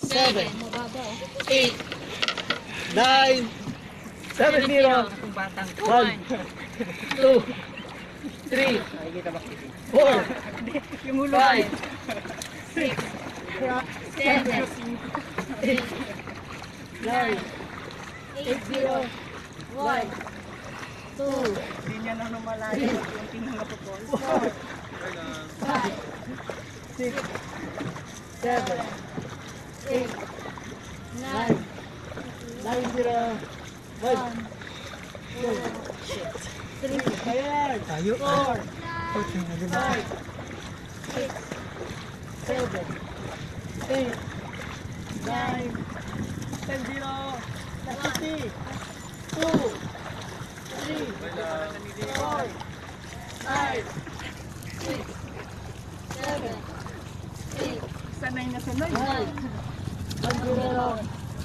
7, 8, 9, 7, 0, 1, 2, 3, 4, 5, 6, 7, 8, 9, 8, 0, 1, 2, Hindi niya na lumalayo yung pinangapupol. 4, 5, 6, 7, 8, 9, 9, 0, 1, 2, 3, ayan, 4, 5, 6, 7, 8, 9, 10, 0, 50, 2, 3, 4, 5, 6, 7, 8, Sanay na sanay. 9, 1,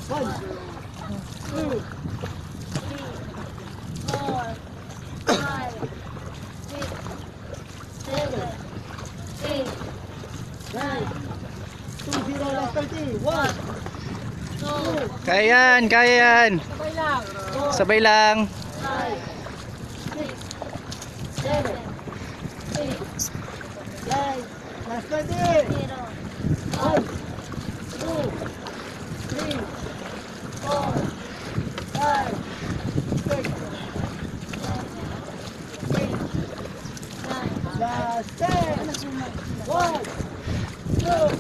2, 4, 5, 6, 7, 8, 9, 2, 0, last 30, 1, 2, Kaya yan. Sabay lang. Sabay lang. 5, 6, 7, 8, 9, last 20, 1, 2, 3, 4, 5, 6, 7, 8, 9, last 10, 1, 2,